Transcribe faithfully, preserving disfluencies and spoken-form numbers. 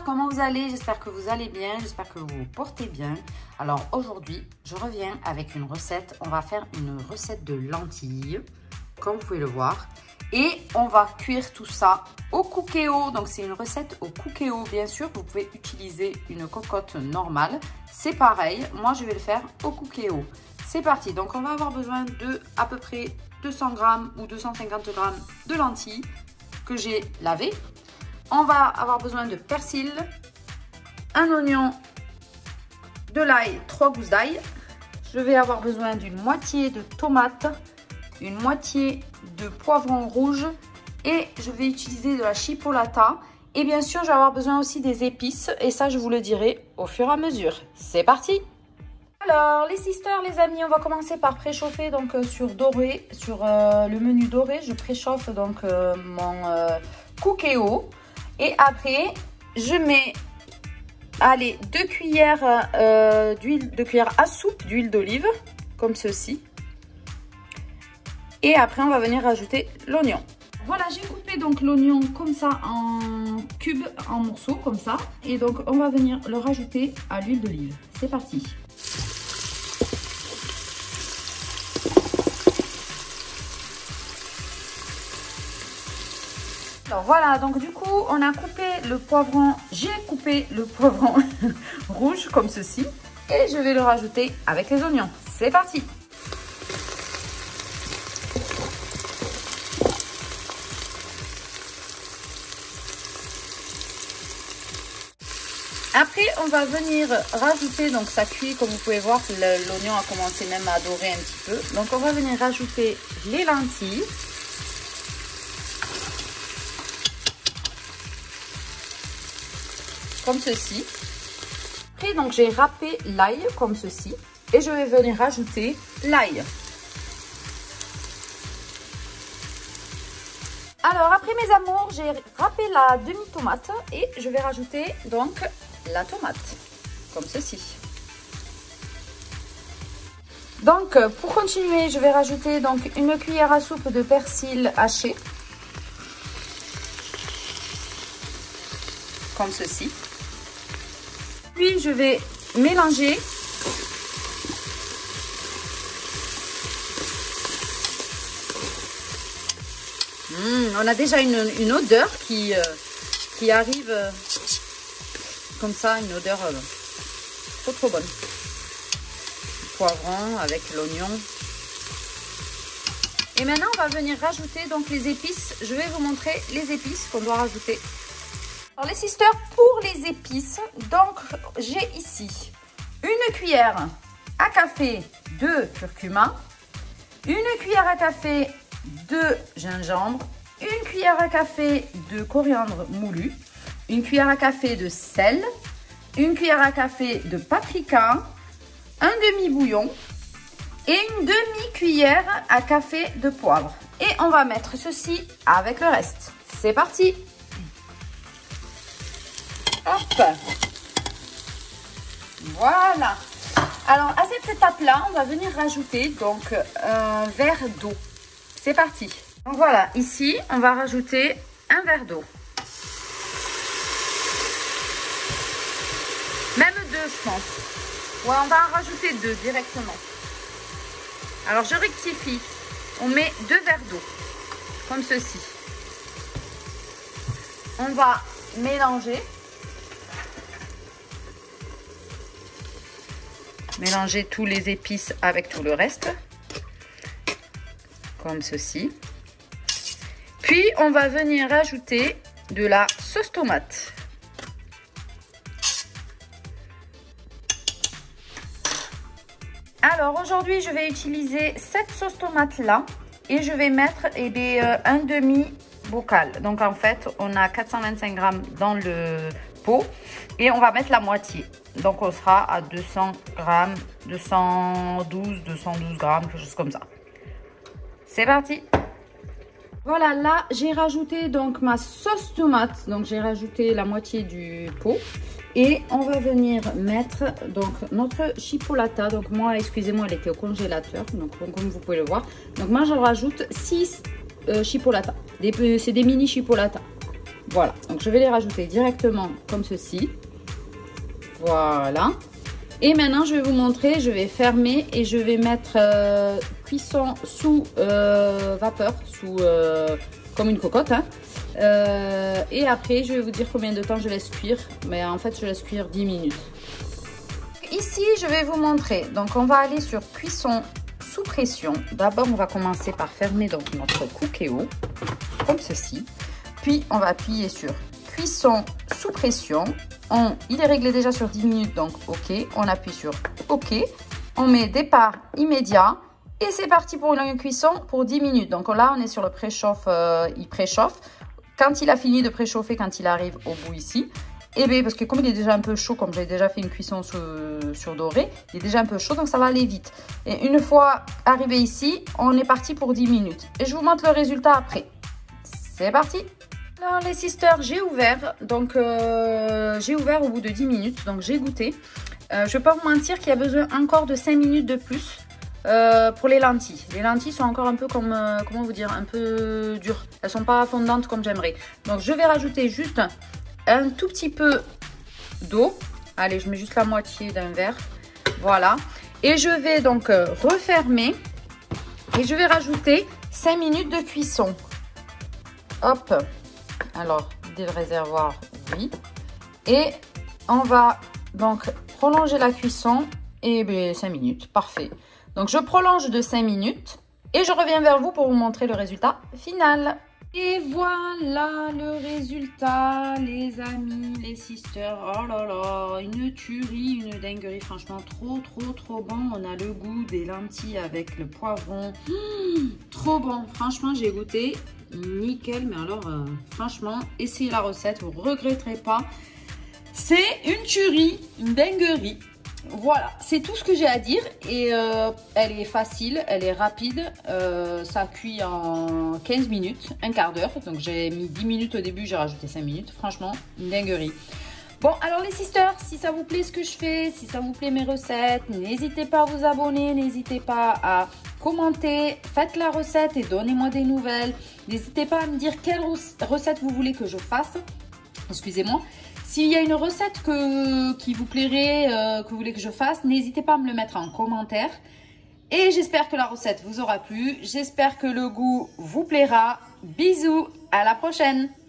comment vous allez? J'espère que vous allez bien, j'espère que vous vous portez bien. Alors aujourd'hui, je reviens avec une recette. On va faire une recette de lentilles, comme vous pouvez le voir. Et on va cuire tout ça au cookéo. Donc c'est une recette au cookéo. Bien sûr, vous pouvez utiliser une cocotte normale. C'est pareil, moi je vais le faire au cookéo. C'est parti. Donc on va avoir besoin de à peu près deux cents grammes ou deux cent cinquante grammes de lentilles que j'ai lavées. On va avoir besoin de persil, un oignon, de l'ail, trois gousses d'ail. Je vais avoir besoin d'une moitié de tomate, une moitié de poivron rouge et je vais utiliser de la chipolata. Et bien sûr, je vais avoir besoin aussi des épices et ça, je vous le dirai au fur et à mesure. C'est parti! Alors, les sisters, les amis, on va commencer par préchauffer donc euh, sur doré, sur euh, le menu doré. Je préchauffe donc euh, mon euh, cookéo. Et après, je mets, allez, deux cuillères euh, d'huile, deux cuillères à soupe d'huile d'olive, comme ceci. Et après, on va venir rajouter l'oignon. Voilà, j'ai coupé donc l'oignon comme ça en cubes, en morceaux, comme ça. Et donc, on va venir le rajouter à l'huile d'olive. C'est parti. Alors voilà, donc du coup, on a coupé le poivron, j'ai coupé le poivron rouge comme ceci. Et je vais le rajouter avec les oignons. C'est parti! Après, on va venir rajouter, donc ça cuit, comme vous pouvez voir, l'oignon a commencé même à dorer un petit peu. Donc on va venir rajouter les lentilles. Comme ceci. Après, donc j'ai râpé l'ail comme ceci. Et je vais venir rajouter l'ail. Alors, après mes amours, j'ai râpé la demi-tomate. Et je vais rajouter donc la tomate. Comme ceci. Donc, pour continuer, je vais rajouter donc une cuillère à soupe de persil haché. Comme ceci. Puis je vais mélanger. Mmh, on a déjà une, une odeur qui, euh, qui arrive euh, comme ça, une odeur euh, trop trop bonne. Le poivron avec l'oignon. Et maintenant on va venir rajouter donc les épices. Je vais vous montrer les épices qu'on doit rajouter. Alors les sisters, pour les épices, donc j'ai ici une cuillère à café de curcuma, une cuillère à café de gingembre, une cuillère à café de coriandre moulu, une cuillère à café de sel, une cuillère à café de paprika, un demi-bouillon et une demi-cuillère à café de poivre. Et on va mettre ceci avec le reste. C'est parti! Hop, voilà. Alors à cette étape là on va venir rajouter donc un verre d'eau. C'est parti. Donc voilà, ici on va rajouter un verre d'eau, même deux je pense. Ouais, on va en rajouter deux directement. Alors je rectifie, on met deux verres d'eau comme ceci. On va mélanger. Mélanger tous les épices avec tout le reste. Comme ceci. Puis, on va venir rajouter de la sauce tomate. Alors, aujourd'hui, je vais utiliser cette sauce tomate-là. Et je vais mettre eh bien, un demi-bocal. Donc, en fait, on a quatre cent vingt-cinq grammes dans le pot. Et on va mettre la moitié. Donc, on sera à deux cents grammes, deux cent douze, deux cent douze grammes, quelque chose comme ça. C'est parti. Voilà, là, j'ai rajouté donc ma sauce tomate. Donc, j'ai rajouté la moitié du pot. Et on va venir mettre donc notre chipolata. Donc, moi, excusez-moi, elle était au congélateur. Donc, comme vous pouvez le voir. Donc, moi, je rajoute six euh, chipolata. C'est des mini chipolata. Voilà, donc je vais les rajouter directement comme ceci. Voilà. Et maintenant, je vais vous montrer, je vais fermer et je vais mettre euh, cuisson sous euh, vapeur, sous euh, comme une cocotte. Hein. Euh, et après, je vais vous dire combien de temps je laisse cuire. Mais en fait, je laisse cuire dix minutes. Ici, je vais vous montrer. Donc, on va aller sur cuisson sous pression. D'abord, on va commencer par fermer donc notre Cookéo, comme ceci. Puis, on va appuyer sur cuisson sous pression. On, il est réglé déjà sur dix minutes, donc OK. On appuie sur OK. On met départ immédiat. Et c'est parti pour une cuisson pour dix minutes. Donc là, on est sur le préchauffe. Euh, il préchauffe. Quand il a fini de préchauffer, quand il arrive au bout ici, et bien parce que comme il est déjà un peu chaud, comme j'ai déjà fait une cuisson sur, sur doré, il est déjà un peu chaud, donc ça va aller vite. Et une fois arrivé ici, on est parti pour dix minutes. Et je vous montre le résultat après. C'est parti! Alors les sisters, j'ai ouvert, donc euh, j'ai ouvert au bout de dix minutes, donc j'ai goûté. Euh, je ne vais pas vous mentir qu'il y a besoin encore de cinq minutes de plus euh, pour les lentilles. Les lentilles sont encore un peu comme, euh, comment vous dire, un peu dures. Elles ne sont pas fondantes comme j'aimerais. Donc je vais rajouter juste un tout petit peu d'eau. Allez, je mets juste la moitié d'un verre. Voilà. Et je vais donc euh, refermer et je vais rajouter cinq minutes de cuisson. Hop. Alors, dès le réservoir, oui. Et on va donc prolonger la cuisson et bien, cinq minutes. Parfait. Donc, je prolonge de cinq minutes et je reviens vers vous pour vous montrer le résultat final. Et voilà le résultat, les amis, les sisters. Oh là là, une tuerie, une dinguerie. Franchement, trop, trop, trop bon. On a le goût des lentilles avec le poivron. Mmh, trop bon. Franchement, j'ai goûté. Nickel, mais alors euh, franchement, essayez la recette, vous ne regretterez pas. C'est une tuerie, une dinguerie. Voilà, c'est tout ce que j'ai à dire. Et euh, elle est facile, elle est rapide. Euh, ça cuit en quinze minutes, un quart d'heure. Donc j'ai mis dix minutes au début, j'ai rajouté cinq minutes. Franchement, une dinguerie. Bon, alors les sisters, si ça vous plaît ce que je fais, si ça vous plaît mes recettes, n'hésitez pas à vous abonner, n'hésitez pas à commenter, faites la recette et donnez-moi des nouvelles. N'hésitez pas à me dire quelle recette vous voulez que je fasse. Excusez-moi. S'il y a une recette que, qui vous plairait, euh, que vous voulez que je fasse, n'hésitez pas à me le mettre en commentaire. Et j'espère que la recette vous aura plu. J'espère que le goût vous plaira. Bisous, à la prochaine!